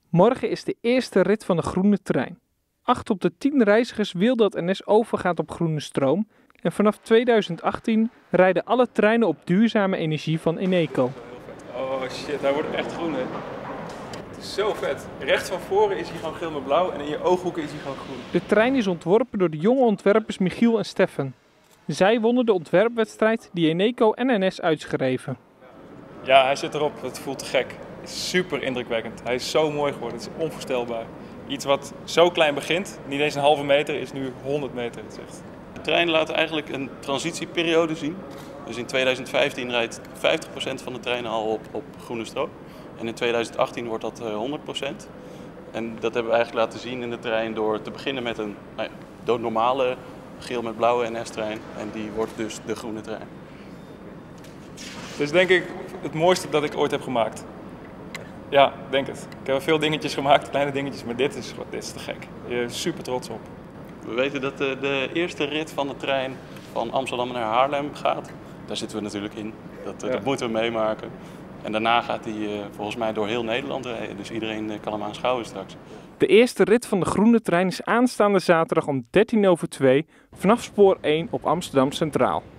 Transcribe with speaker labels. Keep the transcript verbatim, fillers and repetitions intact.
Speaker 1: Morgen is de eerste rit van de groene trein. Acht op de tien reizigers wil dat N S overgaat op groene stroom. En vanaf tweeduizend achttien rijden alle treinen op duurzame energie van Eneco.
Speaker 2: Oh shit, hij wordt echt groen, hè. Het is zo vet. Rechts van voren is hij gewoon geel met blauw en in je ooghoeken is hij gewoon groen.
Speaker 1: De trein is ontworpen door de jonge ontwerpers Michiel en Steffen. Zij wonnen de ontwerpwedstrijd die Eneco en N S uitschreven.
Speaker 2: Ja, hij zit erop. Het voelt te gek. Het is super indrukwekkend. Hij is zo mooi geworden. Het is onvoorstelbaar. Iets wat zo klein begint, niet eens een halve meter, is nu honderd meter. Het is echt...
Speaker 3: De trein laat eigenlijk een transitieperiode zien. Dus in tweeduizend vijftien rijdt vijftig procent van de treinen al op, op groene stroom. En in tweeduizend achttien wordt dat honderd procent. En dat hebben we eigenlijk laten zien in de trein door te beginnen met een nou ja, de normale geel met blauwe N S-trein. En die wordt dus de groene trein.
Speaker 2: Het is denk ik het mooiste dat ik ooit heb gemaakt. Ja, denk het. Ik heb veel dingetjes gemaakt, kleine dingetjes, maar dit is, dit is te gek. Je bent super trots op.
Speaker 3: We weten dat de, de eerste rit van de trein van Amsterdam naar Haarlem gaat. Daar zitten we natuurlijk in. Dat, ja. dat moeten we meemaken. En daarna gaat hij uh, volgens mij door heel Nederland rijden. Dus iedereen uh, kan hem aanschouwen straks.
Speaker 1: De eerste rit van de groene trein is aanstaande zaterdag om dertien over twee vanaf spoor één op Amsterdam Centraal.